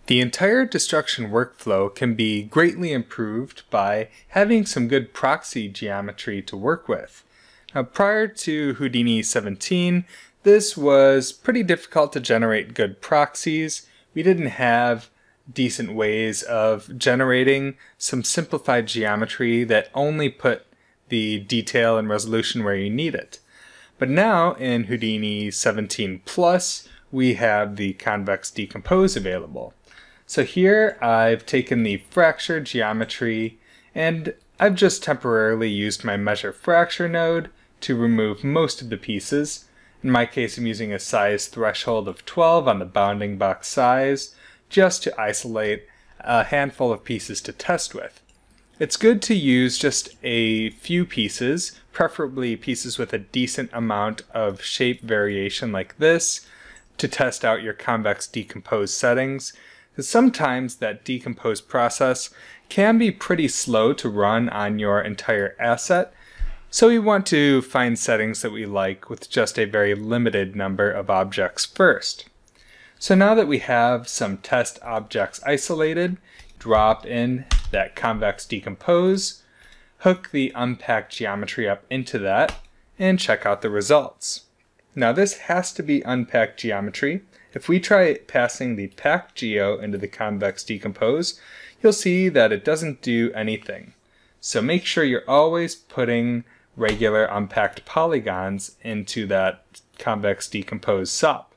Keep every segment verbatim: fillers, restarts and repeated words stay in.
The entire destruction workflow can be greatly improved by having some good proxy geometry to work with. Now, prior to Houdini seventeen, this was pretty difficult to generate good proxies. We didn't have decent ways of generating some simplified geometry that only put the detail and resolution where you need it. But now in Houdini seventeen plus, we have the convex decompose available. So here I've taken the fracture geometry and I've just temporarily used my measure fracture node to remove most of the pieces. In my case, I'm using a size threshold of twelve on the bounding box size just to isolate a handful of pieces to test with. It's good to use just a few pieces, preferably pieces with a decent amount of shape variation like this, to test out your convex decompose settings. Because sometimes that decompose process can be pretty slow to run on your entire asset, so we want to find settings that we like with just a very limited number of objects first. So now that we have some test objects isolated, drop in that convex decompose, hook the unpacked geometry up into that, and check out the results. Now this has to be unpacked geometry. If we try passing the packed geo into the convex decompose, you'll see that it doesn't do anything. So make sure you're always putting regular unpacked polygons into that convex decompose S O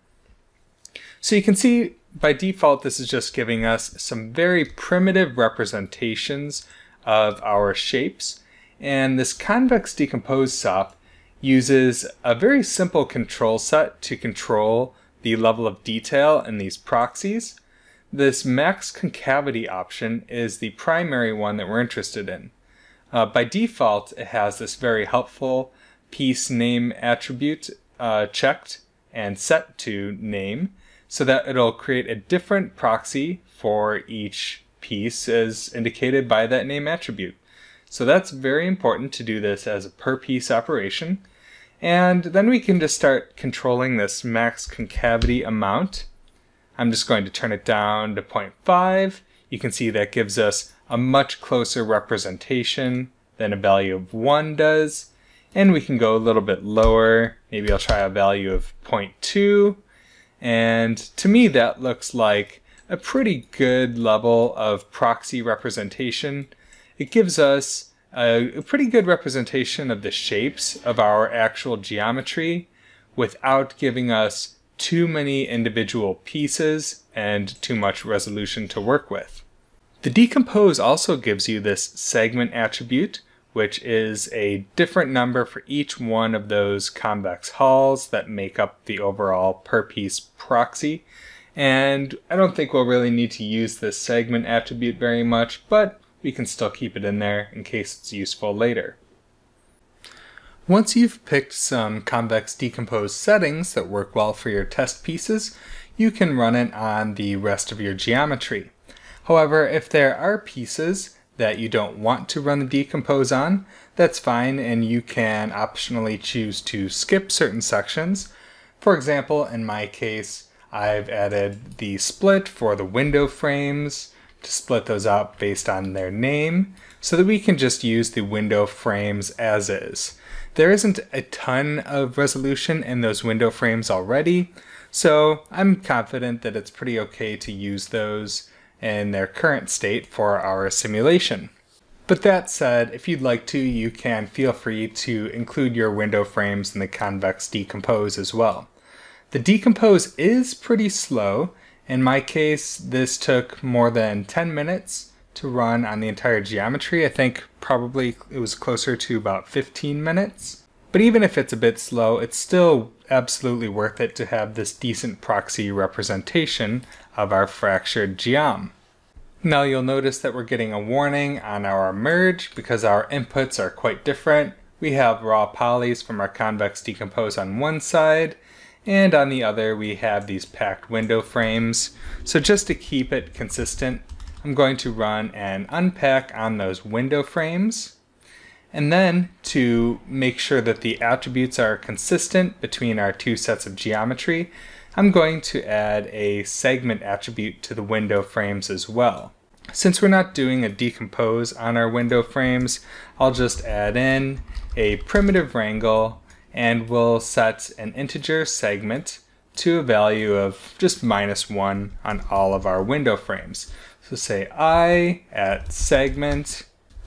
P. So you can see by default this is just giving us some very primitive representations of our shapes, and this convex decompose S O P uses a very simple control set to control the level of detail in these proxies. This max concavity option is the primary one that we're interested in. Uh, by default, it has this very helpful piece name attribute uh, checked and set to name, so that it'll create a different proxy for each piece as indicated by that name attribute. So that's very important to do this as a per piece operation. And then we can just start controlling this max concavity amount. I'm just going to turn it down to zero point five. You can see that gives us a much closer representation than a value of one does. And we can go a little bit lower. Maybe I'll try a value of zero point two. And to me that looks like a pretty good level of proxy representation. It gives us a, a pretty good representation of the shapes of our actual geometry without giving us too many individual pieces and too much resolution to work with. The decompose also gives you this segment attribute, which is a different number for each one of those convex hulls that make up the overall per piece proxy. And I don't think we'll really need to use this segment attribute very much, but we can still keep it in there in case it's useful later. Once you've picked some convex decompose settings that work well for your test pieces, you can run it on the rest of your geometry. However, if there are pieces that you don't want to run the decompose on, that's fine, and you can optionally choose to skip certain sections. For example, in my case, I've added the split for the window frames to split those out based on their name so that we can just use the window frames as is. There isn't a ton of resolution in those window frames already, so I'm confident that it's pretty okay to use those in their current state for our simulation. But that said, if you'd like to, you can feel free to include your window frames in the convex decompose as well. The decompose is pretty slow. In my case, this took more than ten minutes to run on the entire geometry. I think probably it was closer to about fifteen minutes. But even if it's a bit slow, it's still absolutely worth it to have this decent proxy representation of our fractured geom. Now you'll notice that we're getting a warning on our merge because our inputs are quite different. We have raw polys from our convex decompose on one side, and on the other we have these packed window frames. So just to keep it consistent, I'm going to run an unpack on those window frames. And then to make sure that the attributes are consistent between our two sets of geometry, I'm going to add a segment attribute to the window frames as well. Since we're not doing a decompose on our window frames, I'll just add in a primitive wrangle and we'll set an integer segment to a value of just minus one on all of our window frames. So say I at segment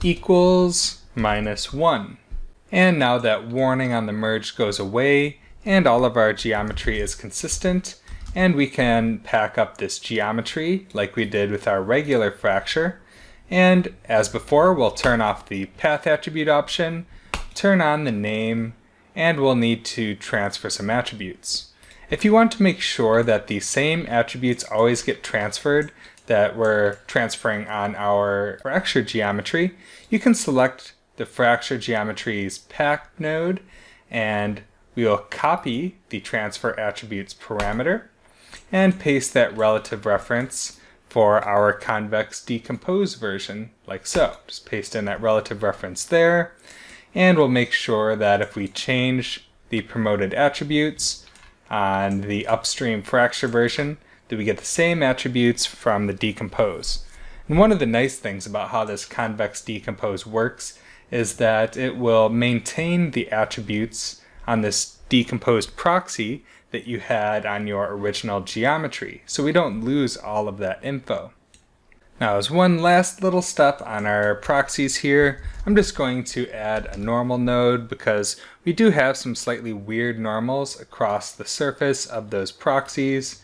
equals minus one. And now that warning on the merge goes away and all of our geometry is consistent, and we can pack up this geometry like we did with our regular fracture. And as before, we'll turn off the path attribute option, turn on the name, and we'll need to transfer some attributes. If you want to make sure that the same attributes always get transferred that we're transferring on our fracture geometry, you can select the fracture geometry's pack node, and we will copy the transfer attributes parameter and paste that relative reference for our convex decompose version, like so. Just paste in that relative reference there, and we'll make sure that if we change the promoted attributes on the upstream fracture version, that we get the same attributes from the decompose. And one of the nice things about how this convex decompose works is that it will maintain the attributes on this decomposed proxy that you had on your original geometry, so we don't lose all of that info. Now, as one last little step on our proxies here, I'm just going to add a normal node because we do have some slightly weird normals across the surface of those proxies,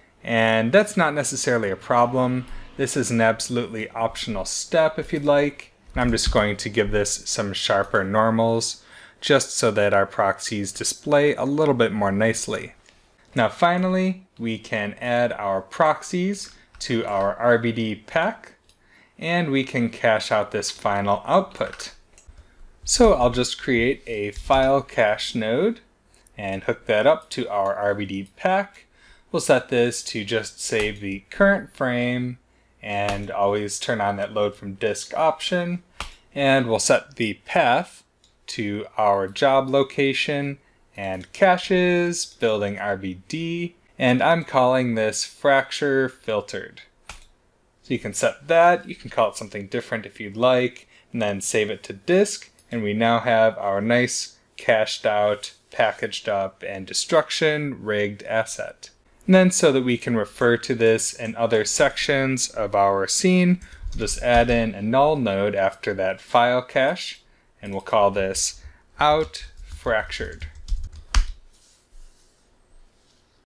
and that's not necessarily a problem. This is an absolutely optional step if you'd like. I'm just going to give this some sharper normals just so that our proxies display a little bit more nicely. Now finally, we can add our proxies to our R B D pack, and we can cache out this final output. So I'll just create a file cache node and hook that up to our R B D pack. We'll set this to just save the current frame and always turn on that load from disk option, and we'll set the path to our job location and caches, building R B D, and I'm calling this fracture filtered. So you can set that, you can call it something different if you'd like, and then save it to disk, and we now have our nice cached out, packaged up, and destruction rigged asset. And then so that we can refer to this in other sections of our scene, we'll just add in a null node after that file cache, and we'll call this out fractured.